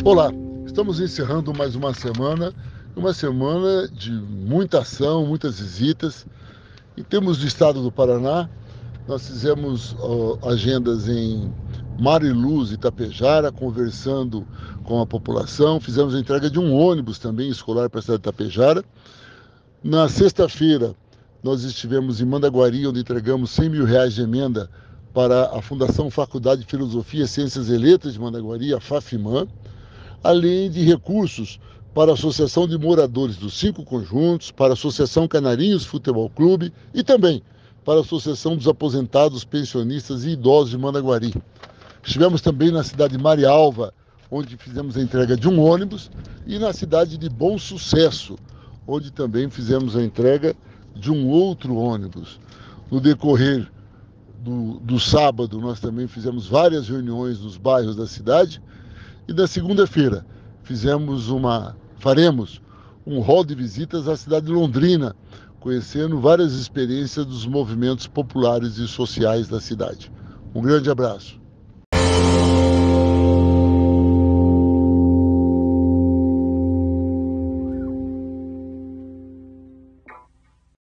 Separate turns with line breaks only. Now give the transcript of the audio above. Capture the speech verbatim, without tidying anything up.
Olá, estamos encerrando mais uma semana, uma semana de muita ação, muitas visitas. Em termos do estado do Paraná, nós fizemos ó, agendas em Mariluz e Itapejara, conversando com a população. Fizemos a entrega de um ônibus também escolar para a cidade de Itapejara. Na sexta-feira, nós estivemos em Mandaguari, onde entregamos cem mil reais de emenda para a Fundação Faculdade de Filosofia e Ciências e Letras de Mandaguari, a FAFIMAN, além de recursos para a Associação de Moradores dos Cinco Conjuntos, para a Associação Canarinhos Futebol Clube e também para a Associação dos Aposentados, Pensionistas e Idosos de Mandaguari. Estivemos também na cidade de Marialva, onde fizemos a entrega de um ônibus, e na cidade de Bom Sucesso, onde também fizemos a entrega de um outro ônibus. No decorrer do, do sábado, nós também fizemos várias reuniões nos bairros da cidade. E na segunda-feira fizemos uma, faremos um hall de visitas à cidade de Londrina, conhecendo várias experiências dos movimentos populares e sociais da cidade. Um grande abraço.